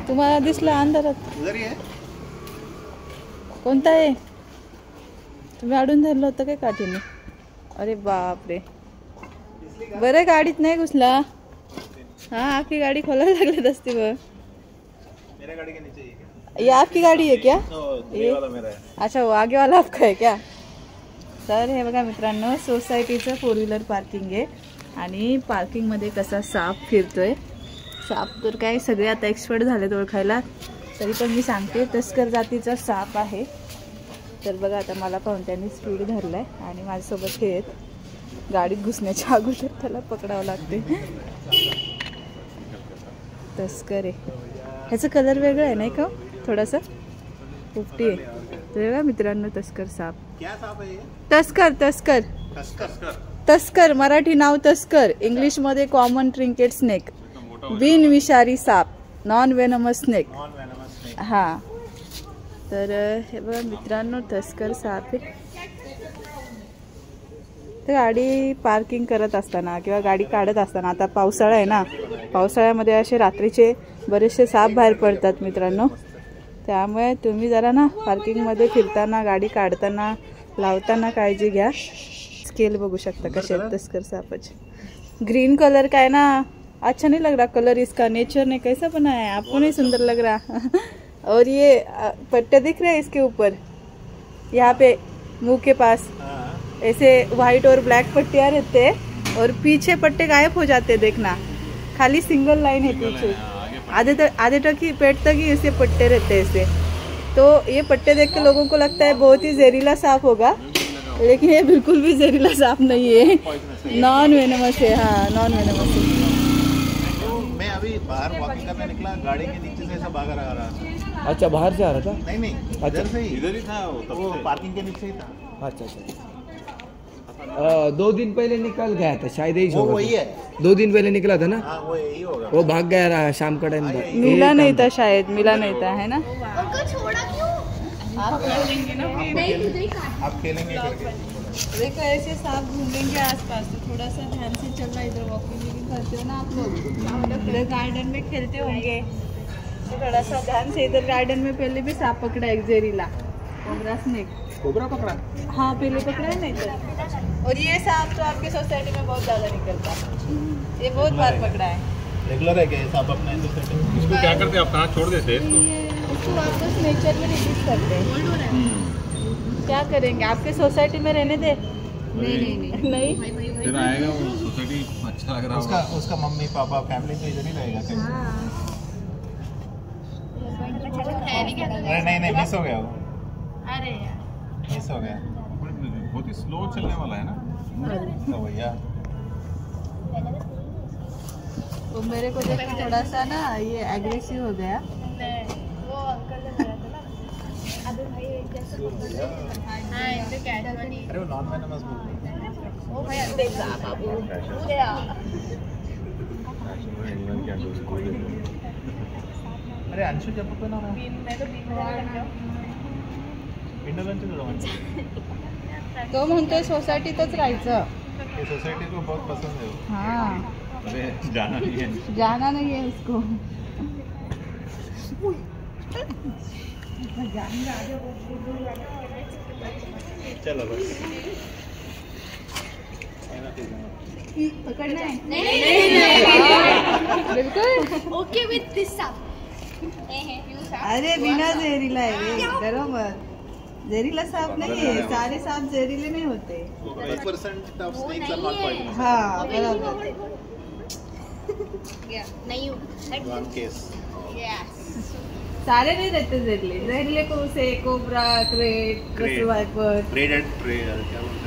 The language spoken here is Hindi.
तुम्हाला दिसला अंधारात? कोणता आहे? तुम्ही अडून धरलं होतं काय काठीने? अरे बापरे, बरं गाडीत नाही घुसला. हाँ आपकी गाड़ी खोलने लगले दस्ती में। मेरा गाड़ी के नीचे है क्या? ये आपकी गाड़ी है क्या? ये वाला मेरा है। अच्छा वो आगे वाला आपका है क्या? तर हे बघा मित्रांनो, सोसायटीचं 4 व्हीलर पार्किंग आहे आणि पार्किंगमध्ये कसा साप फिरतोय. साप तर काय सगळे आता एक्सपर्ट झालेत ओळखायला, तरी पण मी सांगते तस्कर जातीचा साप आहे. तर बघा आता मला पाहून त्यांनी स्पीड धरलाय आणि माझ्यासोबत हे आहेत. गाडीत घुसण्याच्या अगोदर त्याला पकडावं लागते. तस्कर आहे. ह्याचा कलर वेगळा आहे नाही का, थोडासा पोपटी आहे. तर बघा मित्रांनो, तस्कर साप. क्या साप आहे? तस्कर तस्कर तस्कर, मराठी नाव तस्कर, इंग्लिश मध्ये कॉमन ट्रिंकेट स्नेक, बिन विषारी साप, नॉन वेनमस स्नेक. हा तर हे बघा मित्रांनो, तस्कर साप आहे. तर गाडी पार्किंग करत असताना किंवा गाडी काढत असताना, आता पावसाळा आहे ना, पावसाळ्यामध्ये असे रात्रीचे बरेचसे साप बाहेर पडतात मित्रांनो. त्यामुळे तुम्ही जरा ना पार्किंगमध्ये फिरताना, गाडी काढताना, लावताना काळजी घ्या. स्केल बघू शकता कसे आहेत तस्कर सापाचे. ग्रीन कलर का है ना, अच्छा नहीं लग रहा कलर इसका, नेचर ने कैसा बनाया है, आपको नहीं सुंदर लग रहा. और ये पट्टे दिख रहे हैं इसके ऊपर, यहाँ पे मुंह के पास ऐसे व्हाइट और ब्लैक पट्टियाँ रहते हैं और पीछे पट्टे गायब हो जाते हैं. देखना खाली सिंगल लाइन है पीछे, आधे तक ही पेट तक ही ऐसे पट्टे रहते हैं ऐसे. तो ये पट्टे देख के लोगों को लगता है बहुत ही जहरीला सांप होगा, लेकिन ये बिल्कुल भी जहरीला सांप नहीं है, नॉन वेनमस है. हाँ नॉन वेनमस है. मैं अभी बाहर वॉकिंग करने निकला, गाड़ी के नीचे से ऐसा भागा आ रहा था. अच्छा बाहर से आ रहा था? नहीं अच्छा से ही इधर ही था वो पार्किंग के नीचे ही था. अच्छा अच्छा. 2 दिन पहले निकल गया था शायद, यही वो वही है. 2 दिन पहले निकला था ना. हाँ वो यही होगा. वो भाग गया रहा शाम का टाइम था. मिला नहीं था शायद, मिला नहीं था है ना. उनको छोड़ा क्यों? आप खेलेंगे ना, आप खेलेंगे करके. देखो ऐसे सांप घूमेंगे आसपास, तो थोड़ा सा ध्यान से चलना. इधर वॉकिंग करते हो ना आप लोग, इधर गार्डन में खेलते होंगे, तो थोड़ा सा ध्यान से. इधर गार्डन में पहले भी सांप पकड़ा एक जहरीला, कोबरा स्नेक. कोबरा पकड़ा? हाँ पहले पकड़ा है नहीं तो. और ये सांप तो आपके सोसाइटी में बहुत ज्यादा निकलता है, ये बहुत बार पकड़ा है. रेगुलर है क्या ये सांप अपने सोसाइटी में? इसको क्या करते हैं आप, कहाँ छोड़ देते हैं? उसको वापस नेचर में रिलीज करते हैं. क्या करेंगे, आपके सोसाइटी में रहने दे. नहीं फिर आएगा वो सोसाइटी, अच्छा लग रहा है उसका मम्मी पापा फैमिली तो इधर ही रहेगा. अरे नहीं मिस हो गया वो. अरे मिस हो गया. बहुत ही स्लो चलने वाला है ना तो भैया वो मेरे को देख के थोड़ा सा ना ये एग्रेसिव हो गया. वो अंकल ने बोला था ना, अबे भाई कैसे पकड़. हाँ इनसे कैजुअली. अरे वो नॉन वेनमस बोल. ओ भाई अंदर जा बाबू गया. अरे अंशु जब पे ना मैं तो तो म्हणतोय सोसायटीतच राहायचं. ये सोसाइटी को बहुत पसंद है वो. हाँ अरे जाना नहीं है, जाना नहीं है उसको. चलो बस पकड़ना है. नहीं बिल्कुल ओके विद दिस सांप. अरे बिना जहरीला है रे, डरो मत. जहरीला सांप नहीं है, सारे सांप जहरीले नहीं होते. 1% of snakes are not poisonous. हाँ बराबर. नहीं हूँ. One case. सारे नहीं रहते जहरीले. जहरीले को से cobra, krait, viper. Braided prey क्या बोलते हैं?